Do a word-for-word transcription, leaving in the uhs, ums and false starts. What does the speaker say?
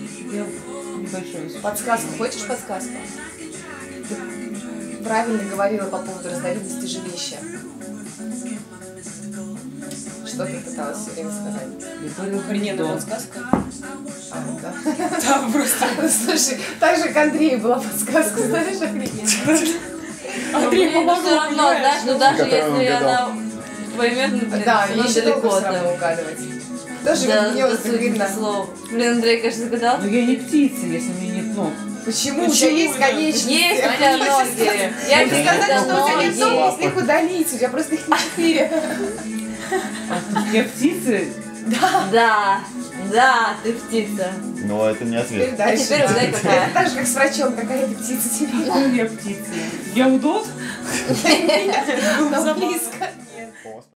Я небольшой. Подсказку. Хочешь подсказку? Ты правильно говорила по поводу разновидности жилища. Что ты пыталась все время сказать? Я говорила Охрененная дом. подсказка. А, ну да. Да, просто. Слушай, так же к Андрею была подсказка, знаешь, охренеть. Андрей, Блин, ну все равно, знаешь, ну даже Которую он если угадал. она поймет, ну, блин, Да, всё равно еще долго далеко все равно там. угадывать. Тоже Да, как гнезда суть видно. слов. Блин, Андрей, конечно, загадал. Но я не птица, если у меня нет ног. Почему? У тебя есть конечности. Есть у тебя ноги. Я Я тебе тебе сказать, что у тебя нет ноги. ног, если их удалить, у тебя просто их не четыре. А я птица? Да, да, ты птица. Но это не Теперь ответ. дальше. теперь угадай, какая. Это так же, как с врачом, какая ты птица тебе. Какая я птица? Я удот? Но близко.